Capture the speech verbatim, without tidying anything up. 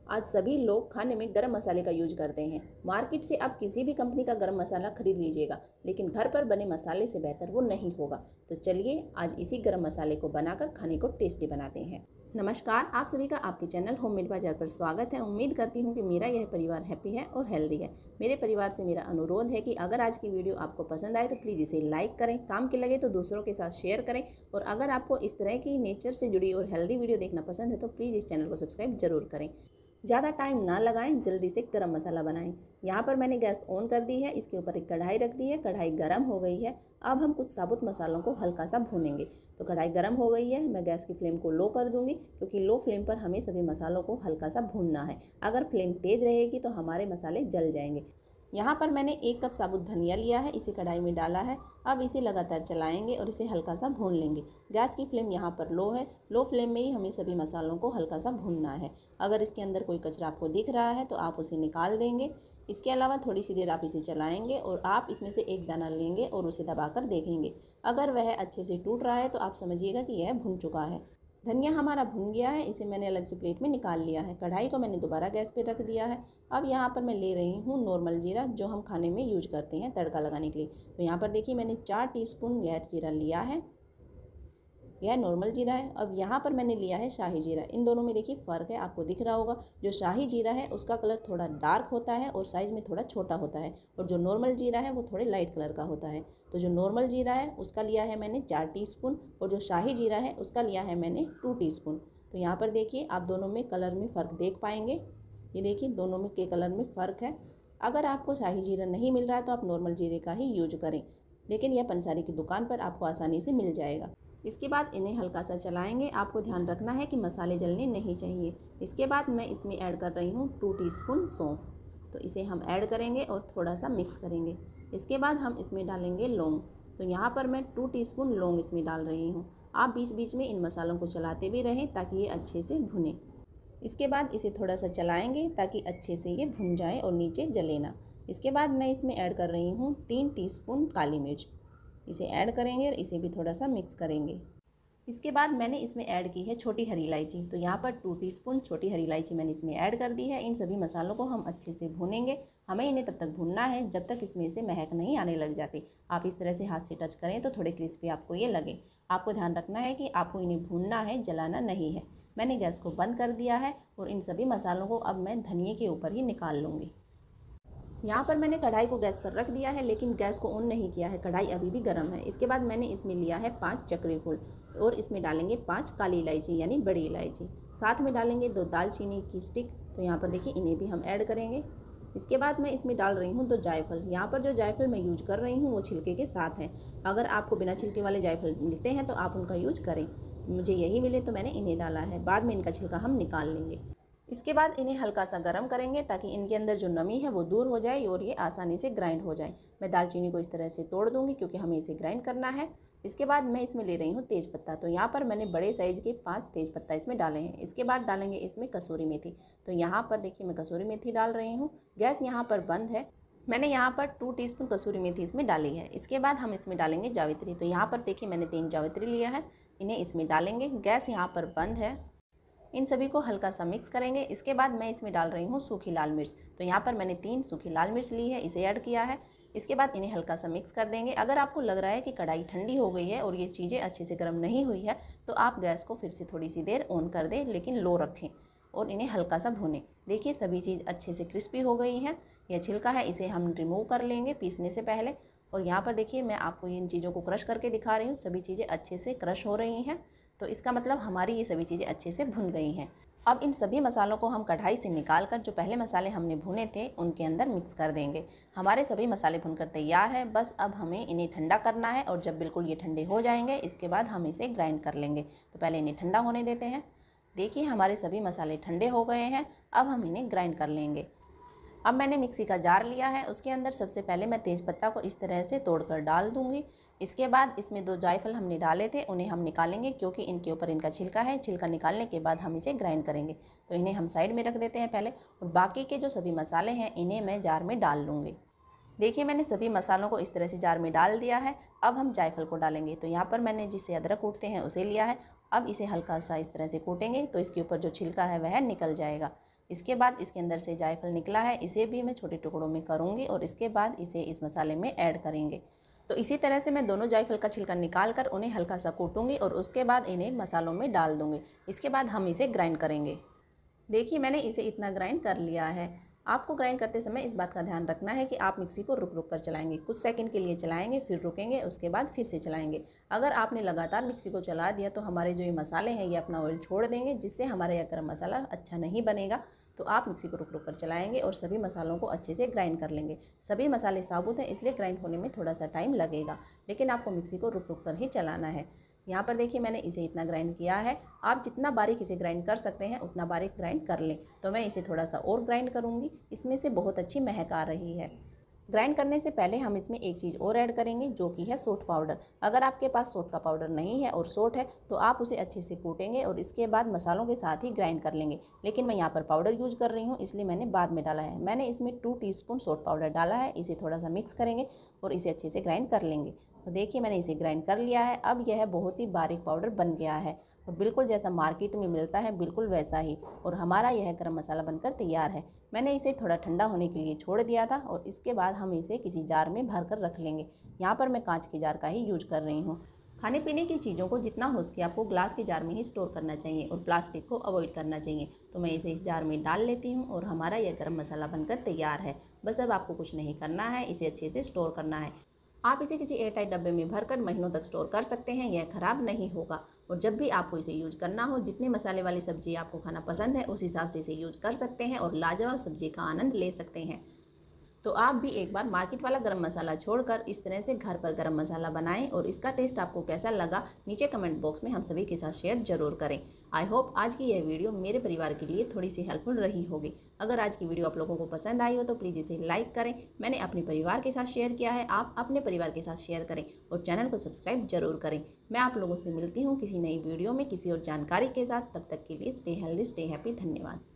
आज सभी लोग खाने में गरम मसाले का यूज करते हैं। मार्केट से आप किसी भी कंपनी का गरम मसाला खरीद लीजिएगा, लेकिन घर पर बने मसाले से बेहतर वो नहीं होगा। तो चलिए आज इसी गरम मसाले को बनाकर खाने को टेस्टी बनाते हैं। नमस्कार, आप सभी का आपके चैनल होममेड बाजार पर स्वागत है। उम्मीद करती हूँ कि मेरा यह परिवार हैप्पी है और हेल्दी है। मेरे परिवार से मेरा अनुरोध है कि अगर आज की वीडियो आपको पसंद आए तो प्लीज़ इसे लाइक करें, काम की लगे तो दूसरों के साथ शेयर करें, और अगर आपको इस तरह की नेचर से जुड़ी और हेल्दी वीडियो देखना पसंद है तो प्लीज़ इस चैनल को सब्सक्राइब जरूर करें। ज़्यादा टाइम ना लगाएं, जल्दी से गरम मसाला बनाएं। यहाँ पर मैंने गैस ऑन कर दी है, इसके ऊपर एक कढ़ाई रख दी है। कढ़ाई गरम हो गई है। अब हम कुछ साबुत मसालों को हल्का सा भूनेंगे। तो कढ़ाई गरम हो गई है, मैं गैस की फ्लेम को लो कर दूंगी, क्योंकि लो फ्लेम पर हमें सभी मसालों को हल्का सा भूनना है। अगर फ्लेम तेज़ रहेगी तो हमारे मसाले जल जाएंगे। यहाँ पर मैंने एक कप साबुत धनिया लिया है, इसे कढ़ाई में डाला है। अब इसे लगातार चलाएंगे और इसे हल्का सा भून लेंगे। गैस की फ्लेम यहाँ पर लो है। लो फ्लेम में ही हमें सभी मसालों को हल्का सा भूनना है। अगर इसके अंदर कोई कचरा आपको दिख रहा है तो आप उसे निकाल देंगे। इसके अलावा थोड़ी सी देर आप इसे चलाएंगे और आप इसमें से एक दाना लेंगे और उसे दबाकर देखेंगे। अगर वह अच्छे से टूट रहा है तो आप समझिएगा कि यह भुन चुका है। धनिया हमारा भुन गया है, इसे मैंने अलग से प्लेट में निकाल लिया है। कढ़ाई को मैंने दोबारा गैस पे रख दिया है। अब यहाँ पर मैं ले रही हूँ नॉर्मल जीरा, जो हम खाने में यूज करते हैं तड़का लगाने के लिए। तो यहाँ पर देखिए मैंने चार टीस्पून यह जीरा लिया है। यह नॉर्मल जीरा है। अब यहाँ पर मैंने लिया है शाही जीरा। इन दोनों में देखिए फ़र्क है, आपको दिख रहा होगा। जो शाही जीरा है उसका कलर थोड़ा डार्क होता है और साइज़ में थोड़ा छोटा होता है, और जो नॉर्मल जीरा है वो थोड़े लाइट कलर का होता है। तो जो नॉर्मल जीरा है उसका लिया है मैंने चार टीस्पून, और जो शाही जीरा है उसका लिया है मैंने टू टीस्पून। तो यहाँ पर देखिए आप दोनों में कलर में फ़र्क देख पाएंगे। ये देखिए दोनों में के कलर में फ़र्क है। अगर आपको शाही जीरा नहीं मिल रहा है तो आप नॉर्मल जीरे का ही यूज करें, लेकिन यह पंसारी की दुकान पर आपको आसानी से मिल जाएगा। इसके बाद इन्हें हल्का सा चलाएंगे। आपको ध्यान रखना है कि मसाले जलने नहीं चाहिए। इसके बाद मैं इसमें ऐड कर रही हूँ टू टीस्पून सौंफ। तो इसे हम ऐड करेंगे और थोड़ा सा मिक्स करेंगे। इसके बाद हम इसमें डालेंगे लौंग। तो यहाँ पर मैं टू टीस्पून लौंग इसमें डाल रही हूँ। आप बीच बीच में इन मसालों को चलाते भी रहें ताकि ये अच्छे से भुने। इसके बाद इसे थोड़ा सा चलाएँगे ताकि अच्छे से ये भुन जाए और नीचे जले ना। इसके बाद मैं इसमें ऐड कर रही हूँ तीन टीस्पून काली मिर्च। इसे ऐड करेंगे और इसे भी थोड़ा सा मिक्स करेंगे। इसके बाद मैंने इसमें ऐड की है छोटी हरी इलायची। तो यहाँ पर टू टीस्पून छोटी हरी इलायची मैंने इसमें ऐड कर दी है। इन सभी मसालों को हम अच्छे से भूनेंगे। हमें इन्हें तब तक भूनना है जब तक इसमें से महक नहीं आने लग जाती। आप इस तरह से हाथ से टच करें तो थोड़े क्रिस्पी आपको ये लगे। आपको ध्यान रखना है कि आपको इन्हें भूनना है, जलाना नहीं है। मैंने गैस को बंद कर दिया है और इन सभी मसालों को अब मैं धनिए के ऊपर ही निकाल लूँगी। यहाँ पर मैंने कढ़ाई को गैस पर रख दिया है, लेकिन गैस को ऑन नहीं किया है। कढ़ाई अभी भी गर्म है। इसके बाद मैंने इसमें लिया है पाँच चक्री फूल, और इसमें डालेंगे पाँच काली इलायची यानी बड़ी इलायची। साथ में डालेंगे दो दालचीनी की स्टिक। तो यहाँ पर देखिए इन्हें भी हम ऐड करेंगे। इसके बाद मैं इसमें डाल रही हूँ दो जायफल। यहाँ पर जो जायफल मैं यूज कर रही हूँ वो छिलके के साथ हैं। अगर आपको बिना छिलके वाले जायफल मिलते हैं तो आप उनका यूज करें। मुझे यही मिले तो मैंने इन्हें डाला है। बाद में इनका छिलका हम निकाल लेंगे। इसके बाद इन्हें हल्का सा गर्म करेंगे ताकि इनके अंदर जो नमी है वो दूर हो जाए और ये आसानी से ग्राइंड हो जाए। मैं दालचीनी को इस तरह से तोड़ दूंगी क्योंकि हमें इसे ग्राइंड करना है। इसके बाद मैं इसमें ले रही हूँ तेज़पत्ता। तो यहाँ पर मैंने बड़े साइज़ के पाँच तेज़पत्ता इसमें डाले हैं। इसके बाद डालेंगे इसमें कसूरी मेथी। तो यहाँ पर देखिए मैं कसूरी मेथी डाल रही हूँ। गैस यहाँ पर बंद है। मैंने यहाँ पर टू टीस्पून कसूरी मेथी इसमें डाली है। इसके बाद हम इसमें डालेंगे जावित्री। तो यहाँ पर देखिए मैंने तीन जावित्री लिया है, इन्हें इसमें डालेंगे। गैस यहाँ पर बंद है। इन सभी को हल्का सा मिक्स करेंगे। इसके बाद मैं इसमें डाल रही हूँ सूखी लाल मिर्च। तो यहाँ पर मैंने तीन सूखी लाल मिर्च ली है, इसे ऐड किया है। इसके बाद इन्हें हल्का सा मिक्स कर देंगे। अगर आपको लग रहा है कि कढ़ाई ठंडी हो गई है और ये चीज़ें अच्छे से गर्म नहीं हुई है तो आप गैस को फिर से थोड़ी सी देर ऑन कर दें, लेकिन लो रखें और इन्हें हल्का सा भूनें। देखिए सभी चीज़ अच्छे से क्रिस्पी हो गई हैं। यह छिलका है, इसे हम रिमूव कर लेंगे पीसने से पहले। और यहाँ पर देखिए मैं आपको इन चीज़ों को क्रश करके दिखा रही हूँ। सभी चीज़ें अच्छे से क्रश हो रही हैं, तो इसका मतलब हमारी ये सभी चीज़ें अच्छे से भुन गई हैं। अब इन सभी मसालों को हम कढ़ाई से निकाल कर जो पहले मसाले हमने भुने थे उनके अंदर मिक्स कर देंगे। हमारे सभी मसाले भुनकर तैयार हैं। बस अब हमें इन्हें ठंडा करना है, और जब बिल्कुल ये ठंडे हो जाएंगे इसके बाद हम इसे ग्राइंड कर लेंगे। तो पहले इन्हें ठंडा होने देते हैं। देखिए हमारे सभी मसाले ठंडे हो गए हैं। अब हम इन्हें ग्राइंड कर लेंगे। अब मैंने मिक्सी का जार लिया है, उसके अंदर सबसे पहले मैं तेज़पत्ता को इस तरह से तोड़कर डाल दूंगी। इसके बाद इसमें दो जायफल हमने डाले थे उन्हें हम निकालेंगे, क्योंकि इनके ऊपर इनका छिलका है। छिलका निकालने के बाद हम इसे ग्राइंड करेंगे। तो इन्हें हम साइड में रख देते हैं पहले, और बाकी के जो सभी मसाले हैं इन्हें मैं जार में डाल लूँगी। देखिए मैंने सभी मसालों को इस तरह से जार में डाल दिया है। अब हम जायफल को डालेंगे। तो यहाँ पर मैंने जिसे अदरक कूटते हैं उसे लिया है। अब इसे हल्का सा इस तरह से कूटेंगे तो इसके ऊपर जो छिलका है वह निकल जाएगा। इसके बाद इसके अंदर से जायफल निकला है, इसे भी मैं छोटे टुकड़ों में करूँगी और इसके बाद इसे इस मसाले में ऐड करेंगे। तो इसी तरह से मैं दोनों जायफल का छिलका निकाल कर उन्हें हल्का सा कूटूंगी और उसके बाद इन्हें मसालों में डाल दूँगी। इसके बाद हम इसे ग्राइंड करेंगे। देखिए मैंने इसे इतना ग्राइंड कर लिया है। आपको ग्राइंड करते समय इस बात का ध्यान रखना है कि आप मिक्सी को रुक रुक कर चलाएंगे। कुछ सेकंड के लिए चलाएंगे, फिर रुकेंगे, उसके बाद फिर से चलाएंगे। अगर आपने लगातार मिक्सी को चला दिया तो हमारे जो ये मसाले हैं ये अपना ऑयल छोड़ देंगे, जिससे हमारा यह गरम मसाला अच्छा नहीं बनेगा। तो आप मिक्सी को रुक रुक कर चलाएंगे और सभी मसालों को अच्छे से ग्राइंड कर लेंगे। सभी मसाले साबुत हैं इसलिए ग्राइंड होने में थोड़ा सा टाइम लगेगा, लेकिन आपको मिक्सी को रुक रुक कर ही चलाना है। यहाँ पर देखिए मैंने इसे इतना ग्राइंड किया है। आप जितना बारीक इसे ग्राइंड कर सकते हैं उतना बारीक ग्राइंड कर लें। तो मैं इसे थोड़ा सा और ग्राइंड करूँगी, इसमें से बहुत अच्छी महक आ रही है। ग्राइंड करने से पहले हम इसमें एक चीज़ और ऐड करेंगे, जो कि है सोट पाउडर। अगर आपके पास सोट का पाउडर नहीं है और सोट है तो आप उसे अच्छे से कूटेंगे और इसके बाद मसालों के साथ ही ग्राइंड कर लेंगे। लेकिन मैं यहाँ पर पाउडर यूज कर रही हूँ इसलिए मैंने बाद में डाला है। मैंने इसमें टू टीस्पून सोट पाउडर डाला है। इसे थोड़ा सा मिक्स करेंगे और इसे अच्छे से ग्राइंड कर लेंगे। तो देखिए मैंने इसे ग्राइंड कर लिया है। अब यह बहुत ही बारीक पाउडर बन गया है और बिल्कुल जैसा मार्केट में मिलता है बिल्कुल वैसा ही, और हमारा यह गरम मसाला बनकर तैयार है। मैंने इसे थोड़ा ठंडा होने के लिए छोड़ दिया था और इसके बाद हम इसे किसी जार में भर कर रख लेंगे। यहाँ पर मैं कांच के जार का ही यूज कर रही हूँ। खाने पीने की चीज़ों को जितना हो सके आपको ग्लास के जार में ही स्टोर करना चाहिए और प्लास्टिक को अवॉइड करना चाहिए। तो मैं इसे इस जार में डाल लेती हूँ और हमारा यह गरम मसाला बनकर तैयार है। बस अब आपको कुछ नहीं करना है, इसे अच्छे से स्टोर करना है। आप इसे किसी एयरटाइट डब्बे में भरकर महीनों तक स्टोर कर सकते हैं, यह खराब नहीं होगा। और जब भी आपको इसे यूज करना हो, जितने मसाले वाली सब्जी आपको खाना पसंद है उस हिसाब से इसे यूज कर सकते हैं और लाजवाब सब्जी का आनंद ले सकते हैं। तो आप भी एक बार मार्केट वाला गरम मसाला छोड़कर इस तरह से घर पर गरम मसाला बनाएं और इसका टेस्ट आपको कैसा लगा नीचे कमेंट बॉक्स में हम सभी के साथ शेयर जरूर करें। आई होप आज की यह वीडियो मेरे परिवार के लिए थोड़ी सी हेल्पफुल रही होगी। अगर आज की वीडियो आप लोगों को पसंद आई हो तो प्लीज़ इसे लाइक करें। मैंने अपने परिवार के साथ शेयर किया है, आप अपने परिवार के साथ शेयर करें और चैनल को सब्सक्राइब जरूर करें। मैं आप लोगों से मिलती हूँ किसी नई वीडियो में किसी और जानकारी के साथ। तब तक के लिए स्टे हेल्दी, स्टे हैप्पी। धन्यवाद।